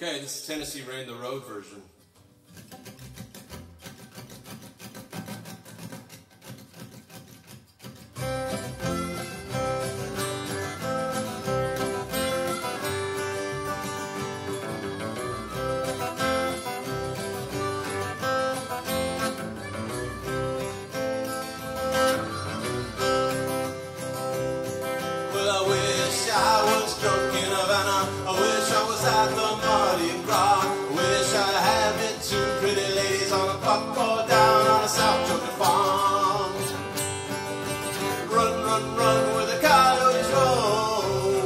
Okay, this is Tennessee Rain, the road version. Well, I wish I was drunk in Havana. I wish I was at the Mardi, Gras. I wish I had met two pretty ladies on a buckboard down on a South Georgia farm. Run, run, run where the coyotes roam,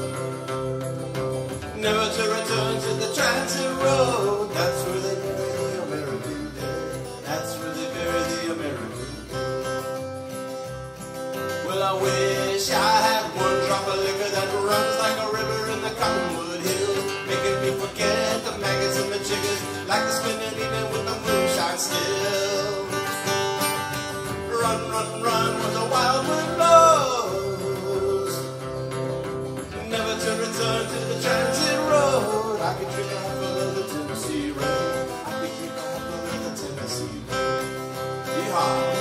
never to return to the transit road. That's where they bury the American dead. That's where they bury the American dead. Well, I wish I had one drop of liquor that runs like a river in the Cottonwood Hills, making me forget the maggots and the chiggers, like the spinning evening with the moonshine still. Run, run, run where the wild wind blows, never to return to the transit road. I could drink a half of the Tennessee rain. I could drink a half of the Tennessee rain. Yeehaw.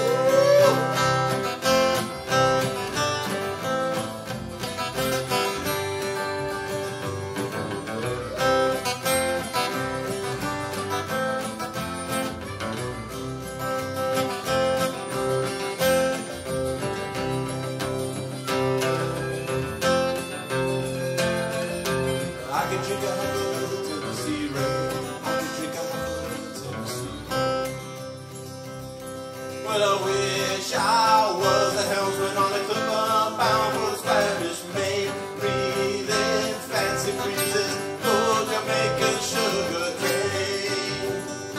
I could drink a half of the Tennessee rain. I could drink a half of the Tennessee rain. Well, I wish I was a helmsman on a clipper bound for the Spanish Main, breathing fancy breezes, cool Jamaican sugar cane.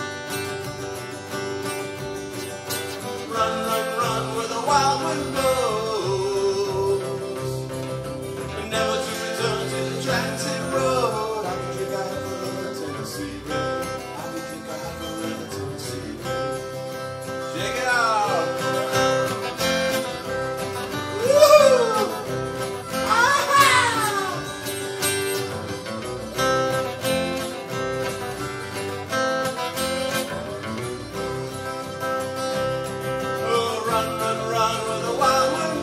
Run, run, run where the wild wind blows, never to return to the transit road. I could drink a half of the Tennessee rain. I could drink a half of the Tennessee rain. Check it out. Woo! Ah-ha! Oh, run, run, run where the wild wind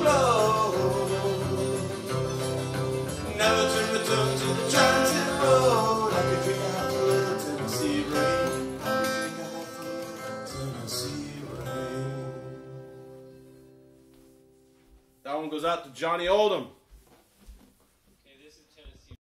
blows, never to return to the transit road. I could drink a half of the Tennessee rain. I could drink a half of the Tennessee rain. That one goes out to Johnny Oldham.